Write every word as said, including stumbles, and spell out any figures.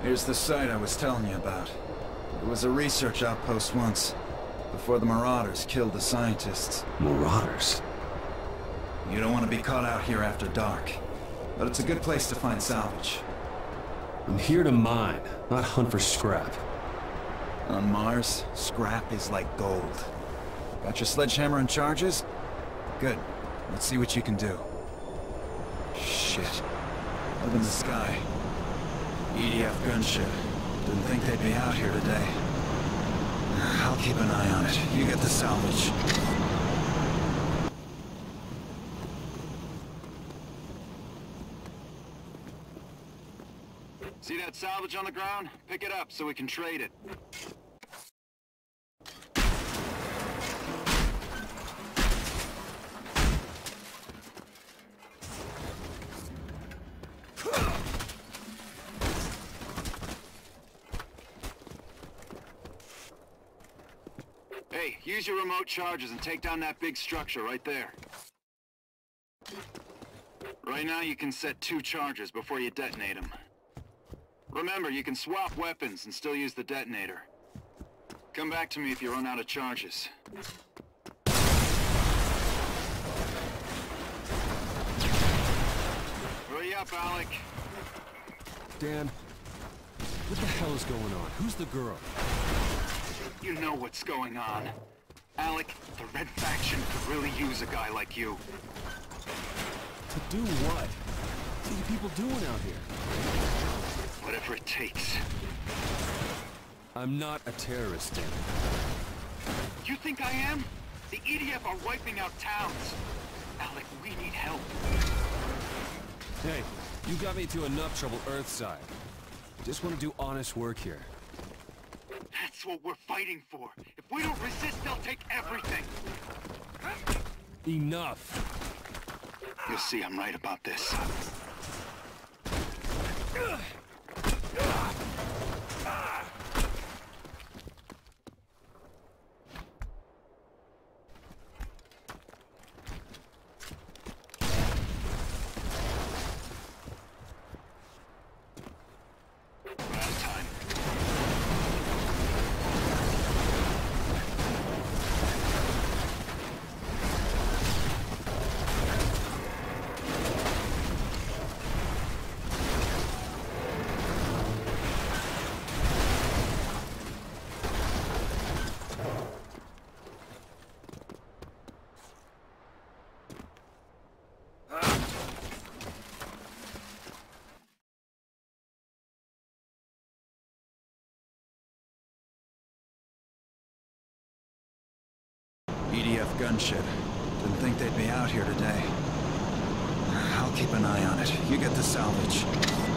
Here's the site I was telling you about. It was a research outpost once, before the Marauders killed the scientists. Marauders? You don't want to be caught out here after dark, but it's a good place to find salvage. I'm here to mine, not hunt for scrap. On Mars, scrap is like gold. Got your sledgehammer and charges? Good. Let's see what you can do. Shit. Up in the sky. E D F gunship. Didn't think they'd be out here today. I'll keep an eye on it. You get the salvage. See that salvage on the ground? Pick it up so we can trade it. Hey, use your remote charges and take down that big structure right there. Right now you can set two charges before you detonate them. Remember, you can swap weapons and still use the detonator. Come back to me if you run out of charges. Hurry up, Alec. Dan, what the hell is going on? Who's the girl? You know what's going on. Alec, the Red Faction could really use a guy like you. To do what? What are you people doing out here? Whatever it takes. I'm not a terrorist, Dan. You think I am? The E D F are wiping out towns. Alec, we need help. Hey, you got me to enough trouble Earthside. Just want to do honest work here. That's what we're fighting for. If we don't resist, they'll take everything. Enough. You'll see I'm right about this. Last time. E D F gunship. Didn't think they'd be out here today. I'll keep an eye on it. You get the salvage.